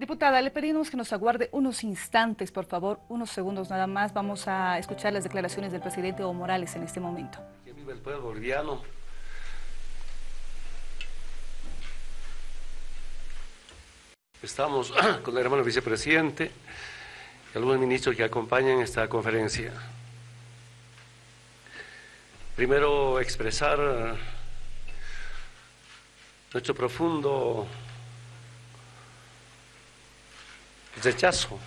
Diputada, le pedimos que nos aguarde unos instantes, por favor, unos segundos nada más. Vamos a escuchar las declaraciones del presidente Evo Morales en este momento. Que viva el pueblo boliviano. Estamos con el hermano vicepresidente y algunos ministros que acompañan esta conferencia. Primero, expresar nuestro profundo rechazo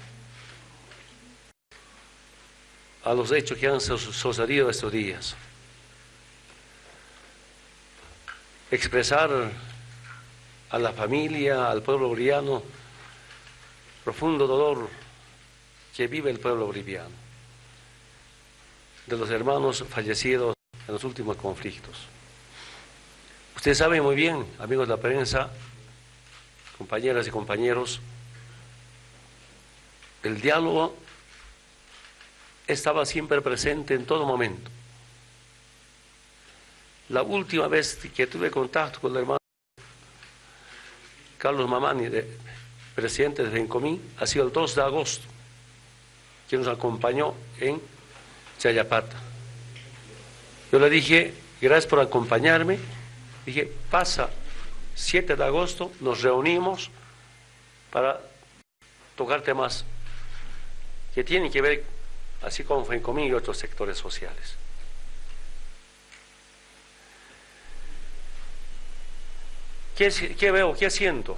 a los hechos que han sucedido estos días. Expresar a la familia, al pueblo boliviano, profundo dolor que vive el pueblo boliviano, de los hermanos fallecidos en los últimos conflictos. Ustedes saben muy bien, amigos de la prensa, compañeras y compañeros, el diálogo estaba siempre presente en todo momento. La última vez que tuve contacto con el hermano Carlos Mamani, presidente de FENCOMIN, ha sido el 2 de agosto, que nos acompañó en Chayapata. Yo le dije, gracias por acompañarme, dije, pasa 7 de agosto, nos reunimos para tocar temas que tienen que ver, así como FENCOMIN y otros sectores sociales. ¿Qué veo? ¿Qué siento?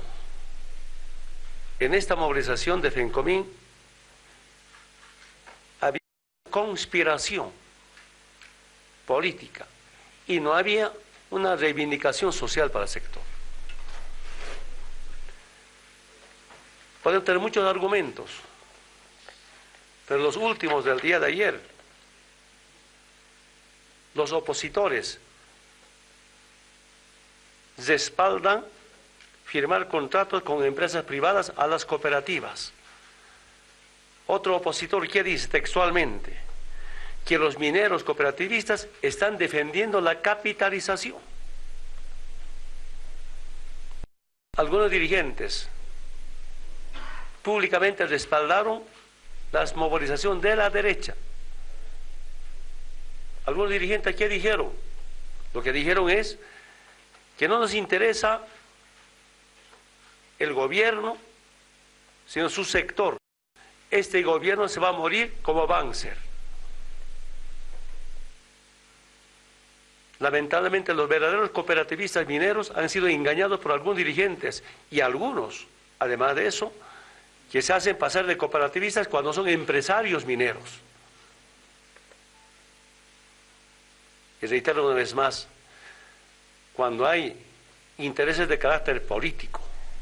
En esta movilización de FENCOMIN había conspiración política y no había una reivindicación social para el sector. Podemos tener muchos argumentos, pero los últimos del día de ayer, los opositores respaldan firmar contratos con empresas privadas a las cooperativas. Otro opositor, ¿qué dice textualmente? Que los mineros cooperativistas están defendiendo la capitalización. Algunos dirigentes públicamente respaldaron la movilización de la derecha. Algunos dirigentes, ¿qué dijeron? Lo que dijeron es que no nos interesa el gobierno, sino su sector. Este gobierno se va a morir como Banzer. Lamentablemente los verdaderos cooperativistas mineros han sido engañados por algunos dirigentes y algunos, además de eso, que se hacen pasar de cooperativistas cuando son empresarios mineros. Y reitero una vez más, cuando hay intereses de carácter político,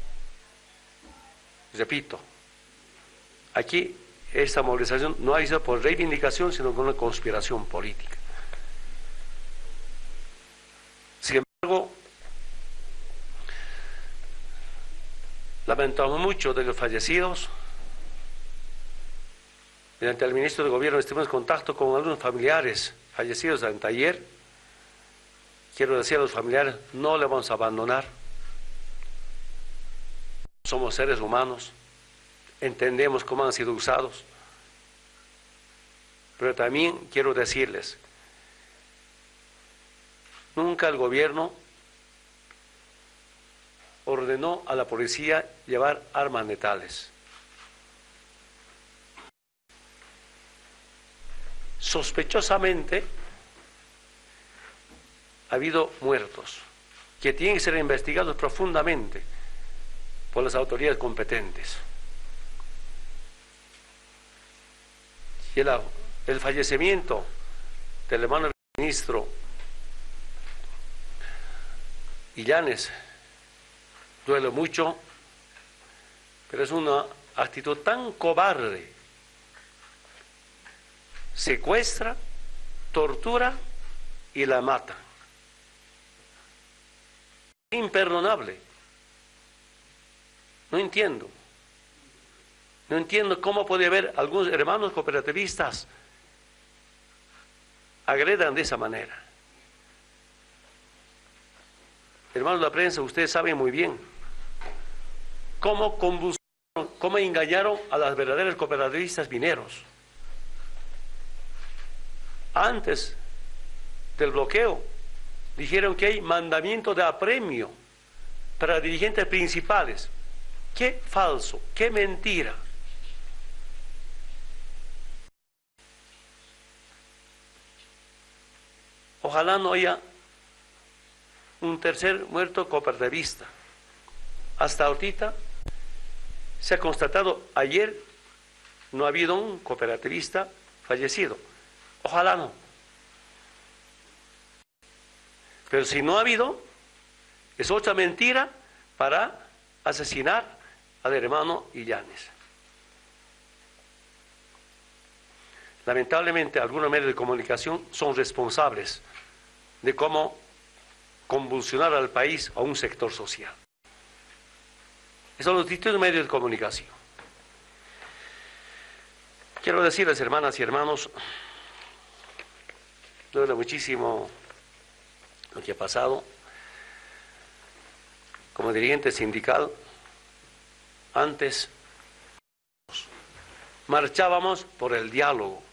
repito, aquí esta movilización no ha sido por reivindicación, sino con una conspiración política. Sin embargo, lamentamos mucho de los fallecidos. Mediante el ministro de Gobierno estuvimos en contacto con algunos familiares fallecidos anteayer. Quiero decir a los familiares, no le vamos a abandonar. Somos seres humanos, entendemos cómo han sido usados. Pero también quiero decirles, nunca el gobierno ordenó a la policía llevar armas letales. Sospechosamente ha habido muertos que tienen que ser investigados profundamente por las autoridades competentes. Y el fallecimiento del hermano ministro Illanes duele mucho, pero es una actitud tan cobarde. Secuestra, tortura y la mata. Imperdonable. No entiendo cómo puede haber algunos hermanos cooperativistas agredan de esa manera. Hermanos de la prensa, ustedes saben muy bien cómo cómo engañaron a las verdaderos cooperativistas mineros. Antes del bloqueo, dijeron que hay mandamiento de apremio para dirigentes principales. ¡Qué falso! ¡Qué mentira! Ojalá no haya un tercer muerto cooperativista. Hasta ahorita se ha constatado, ayer no ha habido un cooperativista fallecido. Ojalá no. Pero si no ha habido, es otra mentira para asesinar al hermano Illanes. Lamentablemente, algunos medios de comunicación son responsables de cómo convulsionar al país a un sector social. Esos son los distintos medios de comunicación. Quiero decirles, hermanas y hermanos, duele muchísimo lo que ha pasado. Como dirigente sindical, antes marchábamos por el diálogo.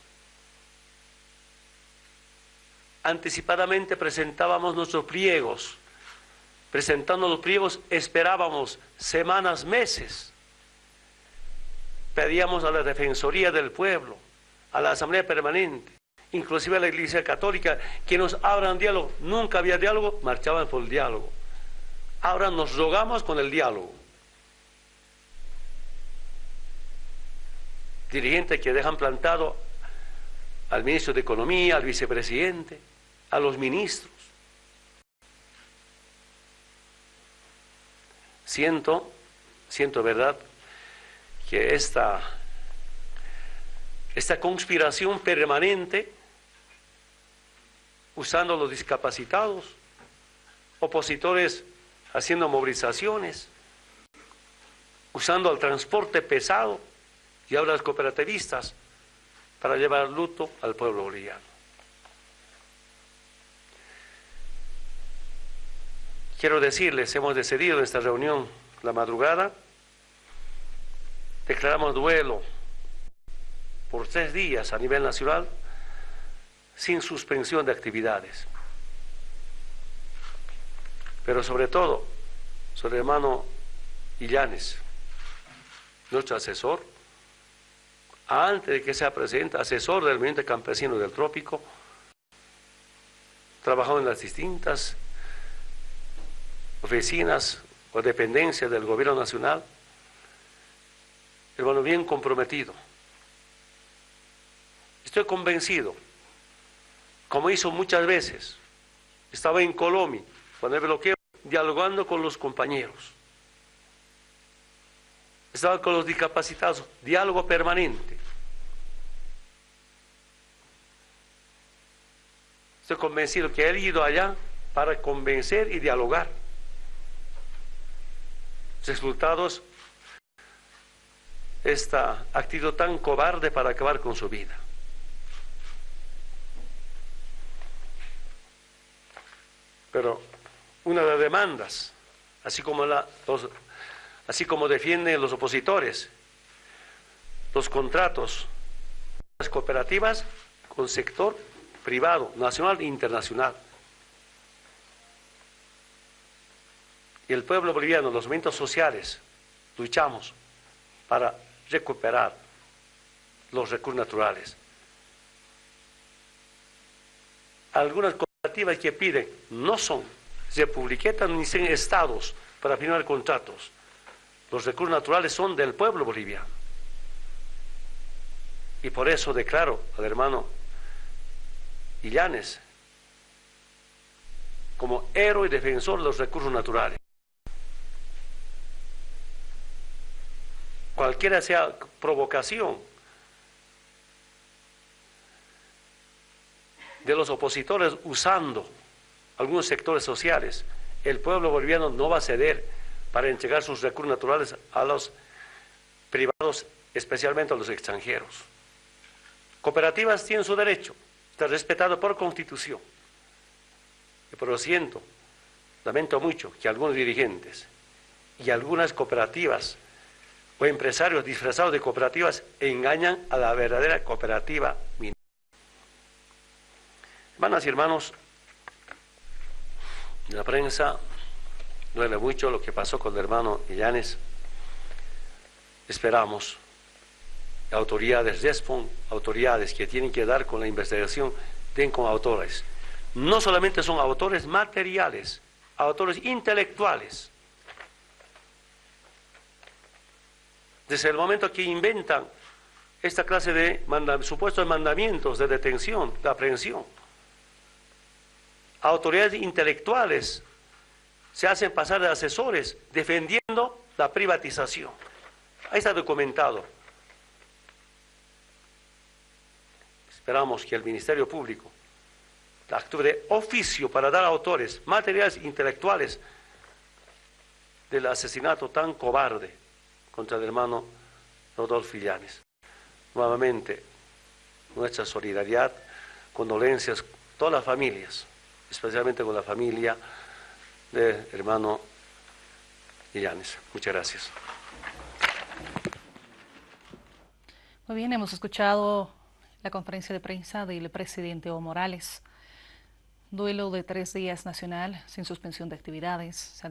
Anticipadamente presentábamos nuestros pliegos. Presentando los pliegos esperábamos semanas, meses. Pedíamos a la Defensoría del Pueblo, a la Asamblea Permanente, inclusive a la Iglesia Católica, que nos abran diálogo. Nunca había diálogo, marchaban por el diálogo. Ahora nos rogamos con el diálogo. Dirigentes que dejan plantado al ministro de Economía, al vicepresidente, a los ministros. Siento, ¿verdad?, que esta conspiración permanente, usando a los discapacitados, opositores haciendo movilizaciones, usando al transporte pesado y ahora los cooperativistas para llevar luto al pueblo boliviano. Quiero decirles, hemos decidido en esta reunión la madrugada, declaramos duelo por 3 días a nivel nacional sin suspensión de actividades. Pero sobre todo, su hermano Illanes, nuestro asesor, antes de que sea presidente, asesor del movimiento campesino del Trópico, trabajó en las distintas oficinas o dependencias del gobierno nacional, hermano bien comprometido. Estoy convencido, como hizo muchas veces, estaba en Colombia, cuando el bloqueo, dialogando con los compañeros, estaba con los discapacitados, diálogo permanente. Estoy convencido que él ha ido allá para convencer y dialogar. Resultados, esta actitud tan cobarde para acabar con su vida. Pero una de las demandas, así como defienden los opositores, los contratos, las cooperativas con sector privado, nacional e internacional. Y el pueblo boliviano, los movimientos sociales, luchamos para recuperar los recursos naturales. Algunas cooperativas que piden no son republiquetas ni son estados para firmar contratos. Los recursos naturales son del pueblo boliviano. Y por eso declaro al hermano Illanes como héroe y defensor de los recursos naturales. Cualquiera sea provocación de los opositores usando algunos sectores sociales, el pueblo boliviano no va a ceder para entregar sus recursos naturales a los privados, especialmente a los extranjeros. Cooperativas tienen su derecho, está respetado por Constitución. Y por lo siento, lamento mucho que algunos dirigentes y algunas cooperativas o empresarios disfrazados de cooperativas engañan a la verdadera cooperativa minera. Hermanas y hermanos, la prensa duele mucho lo que pasó con el hermano Illanes. Esperamos autoridades respondan, autoridades que tienen que dar con la investigación, den con autores. No solamente son autores materiales, autores intelectuales. Desde el momento que inventan esta clase de supuestos mandamientos de detención, de aprehensión, autoridades intelectuales se hacen pasar de asesores defendiendo la privatización. Ahí está documentado. Esperamos que el Ministerio Público actúe de oficio para dar autores materiales intelectuales del asesinato tan cobarde contra el hermano Rodolfo Illanes. Nuevamente, nuestra solidaridad, condolencias, todas las familias, especialmente con la familia del hermano Illanes. Muchas gracias. Muy bien, hemos escuchado la conferencia de prensa del presidente Evo Morales. Duelo de 3 días nacional sin suspensión de actividades.